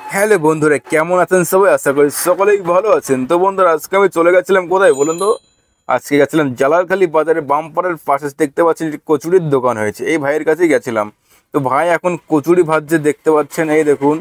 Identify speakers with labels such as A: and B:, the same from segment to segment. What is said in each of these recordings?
A: Hello বন্ধুরা, কেমন আছেন সবাই? আশা করি সকলেই ভালো আছেন। তো বন্ধুরা, আজকে আমি চলে গেছিলাম কোথায় বলুন তো? আজকে গেছিলাম জালালখালি বাজারে, বামপাড়ার পাশে দেখতে পাচ্ছেন যে কচুরির দোকান হয়েছে, এই ভাইয়ের কাছেই গেছিলাম। তো ভাই এখন কচুরি ভাজছে, দেখতে পাচ্ছেন, এই দেখুন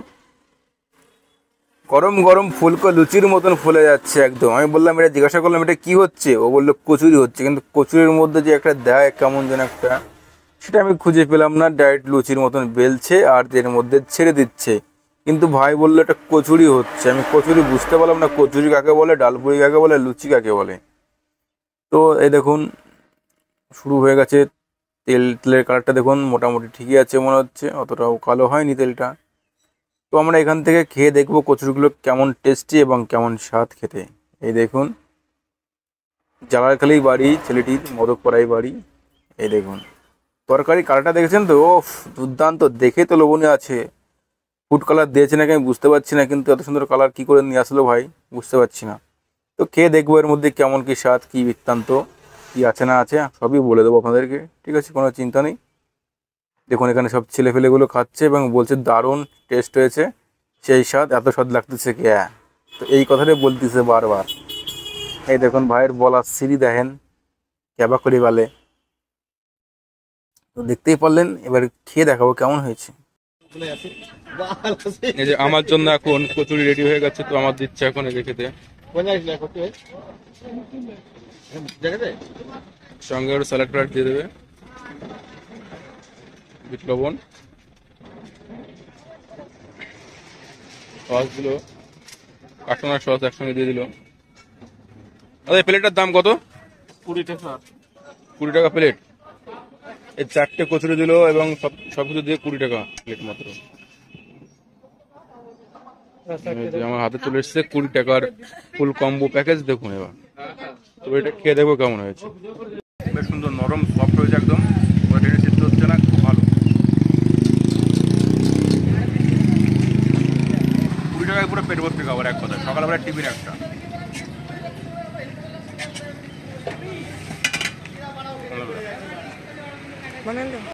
A: গরম গরম ফুলকো লুচির মতন ফুলে যাচ্ছে একদম। আমি বললাম, এটা জিজ্ঞাসা করলাম এটা কি হচ্ছে, ও বললো কচুরি হচ্ছে। কিন্তু কচুরির মধ্যে যে একটা দেয় কেমন যেন একটা, সেটা আমি খুঁজে পেলাম না। ডাইরেক্ট লুচির মতন বেলছে আর এর মধ্যে ছেড়ে দিচ্ছে। কিন্তু ভাই বললো এটা কচুরি হচ্ছে। আমি কচুরি বুঝতে পারলাম না, কচুরি কাকে বলে, ডালপুরি কাকে বলে, লুচি কাকে বলে। তো এই দেখুন শুরু হয়ে গেছে। তেলের কালারটা দেখুন, মোটামুটি ঠিকই আছে মনে হচ্ছে, অতটাও কালো হয়নি তেলটা। তো আমরা এখান থেকে খেয়ে দেখবো কচুরিগুলো কেমন টেস্টি এবং কেমন স্বাদ খেতে। এই দেখুন, জালালখালি বাড়ি ছেলেটির, মদকপাড়াই বাড়ি। এই দেখুন তরকারি কালারটা দেখেছেন তো, ও দুর্দান্ত, দেখে তো লোভনীয় আছে। ফুড কালার দিয়েছে নাকি আমি বুঝতে পারছি না, কিন্তু এত সুন্দর কালার কী করে নিয়ে আসলো ভাই, বুঝতে পারছি না। তো খেয়ে দেখবো এর মধ্যে কেমন কী স্বাদ, কী বৃত্তান্ত, কী আছে না আছে সবই বলে দেবো আপনাদেরকে, ঠিক আছে, কোনো চিন্তা নেই। দেখুন এখানে সব ছেলেফেলেগুলো খাচ্ছে এবং বলছে দারুণ টেস্ট হয়েছে, সেই স্বাদ, এত স্বাদ লাগতেছে কে। তো এই কথাটাই বলতেছে বারবার। এই দেখুন ভাইয়ের বলা সিঁড়ি দেখেন, ক্যাবা করে বলে। তো দেখতেই পারলেন, এবার খেয়ে দেখাবো কেমন হয়েছে। এই যে আমার জন্য এখন কচুরি রেডি হয়ে গেছে, তো আমার দিচ্ছে এখন এই খেতে। সঙ্গে ওর স্যালাড প্যালাড দিয়ে দেবে, বিট লবণ, সস দিল, কাটনার সস একসঙ্গে দিয়ে দিল। আরে প্লেটের দাম কত? 20 টাকা। 20 টাকা প্লেট। এই 4টে কচুরি দিল এবং সবকিছু দিয়ে 20 টাকা প্লেট মাত্র। আমার হাতে চলে এসছে 20 টাকার ফুল কম্বো প্যাকেজ। দেখুন এবার, তো এটা খেয়ে দেখবো কেমন হয়েছে। বেশ সুন্দর, নরম সফট হয়েছে একদম, টেনে সিদ্ধ হচ্ছে না, খুব ভালো। 20 টাকায় পুরো পেট ভর্তি খাবার, এক কথা, সকালবেলা টিফিন একটা।